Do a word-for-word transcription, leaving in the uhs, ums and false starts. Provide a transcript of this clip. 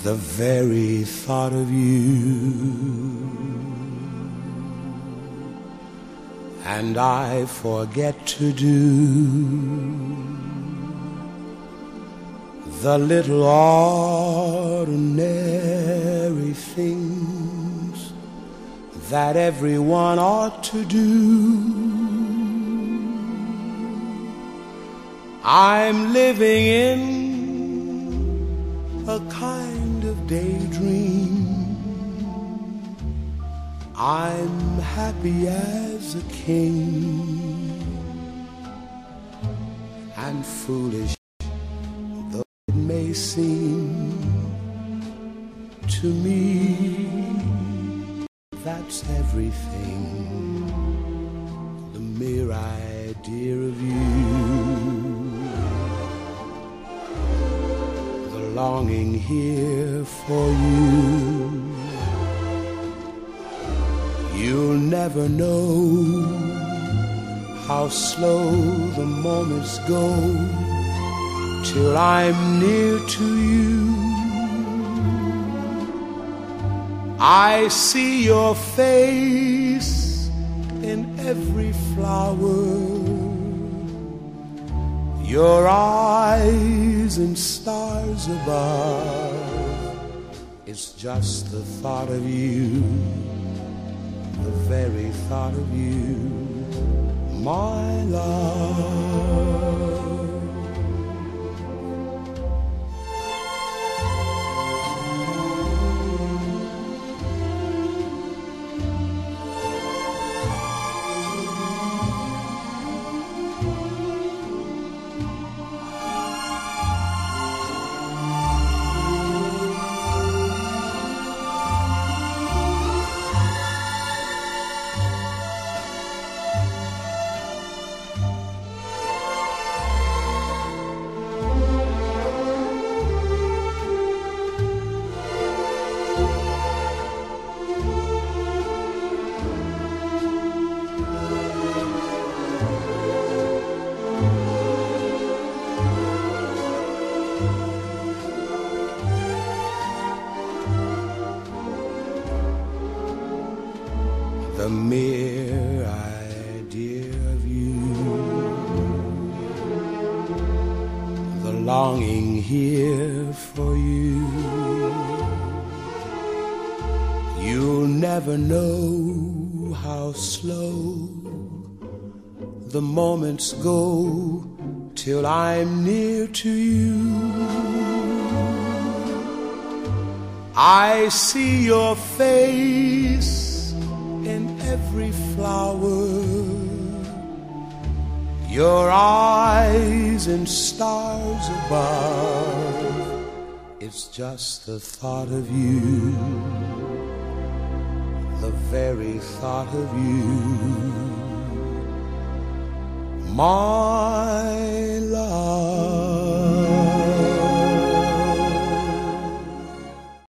the very thought of you. And I forget to do the little ordinary things that everyone ought to do. I'm living in a kind of daydream. I'm happy as a king, and foolish though it may seem to me, that's everything. The mere idea of you, the longing here for you. You'll never know how slow the moments go till I'm near to you. I see your face in every flower, your eyes in stars above. It's just the thought of you, the very thought of you, my love. The mere idea of you, the longing here for you. You'll never know how slow the moments go till I'm near to you. I see your face in every flower, your eyes in stars above. It's just the thought of you, the very thought of you, my